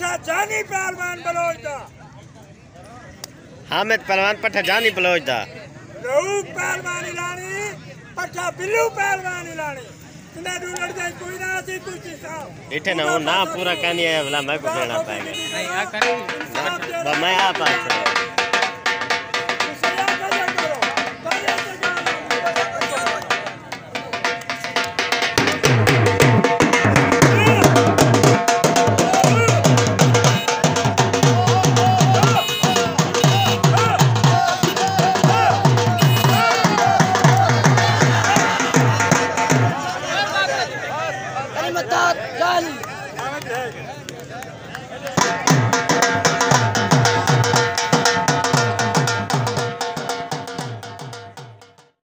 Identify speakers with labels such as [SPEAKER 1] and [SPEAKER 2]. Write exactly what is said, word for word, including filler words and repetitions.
[SPEAKER 1] पट्टा जानी पहलवान बलोच दा
[SPEAKER 2] हामिद पहलवान पट्टा जानी बलोच दा
[SPEAKER 1] रऊफ पहलवान लानी पट्टा बिल्लू पहलवान लानी इन्हें दू लड़के कोई ना सी कुछ साहब
[SPEAKER 2] इठे ना वो ना पूरा कहनी है भला मैं को देना पाएगा
[SPEAKER 3] नहीं आ करेंगे
[SPEAKER 2] मैं आप